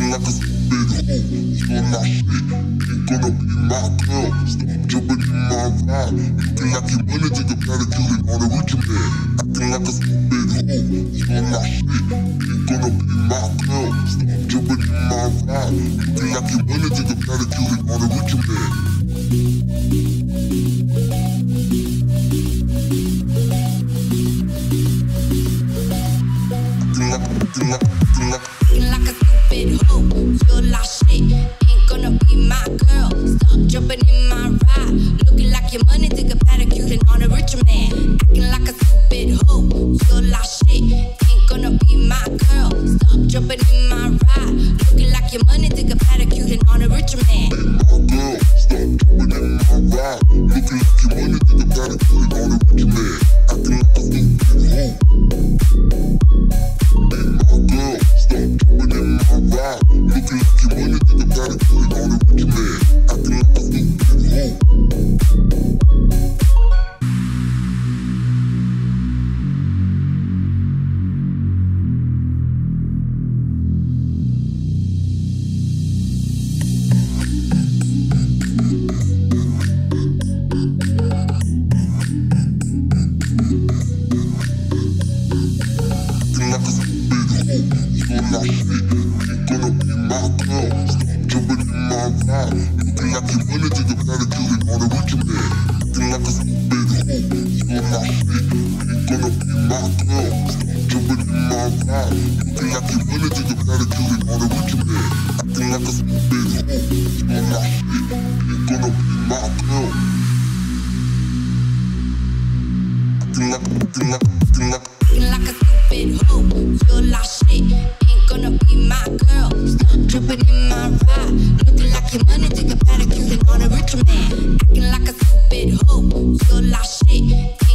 like a stupid hoe. You're not shit, ain't gonna be my girl. Stop jumping in my ride. Looking like you wanna take a pedicure on a rich man. Acting like a stupid hoe. You're not shit, ain't gonna be my girl. Stop jumping in my ride. Looking like you wanna take a pedicure on a rich man. Acting like a stupid hoe, you're lost shit, ain't gonna be my girl. Stop jumping in my ride, looking like your money take a pedicure and on a rich man. Acting like a stupid hoe, you're lost shit, ain't gonna be my girl. Stop jumping in my ride, looking like your money take a pedicure and on a rich man. My girl, stop jumping in my ride, looking like you wanna take a pedicure and on a rich man. Acting like a stupid hoe. Looking like you wanna take a pedicure on a rich man. Acting like a stupid hoe. Acting like a stupid hoe. You're not shit, ain't gonna be my girl. Stop jumping in my ride. Looking like you wanna take a pedicure on a rich man. Acting like a stupid hoe. You're not shit, ain't gonna be my girl. Stop jumping in my ride. Looking like you wanna take a pedicure on a rich man. Acting like a stupid hoe. You're not shit, ain't gonna be my girl. Acting like Acting like a stupid hoe, you're lost shit, ain't gonna be my girl. Stop jumping in my ride, looking like your money take a pedicure and on a rich man. Acting like a stupid hoe, you're lost shit.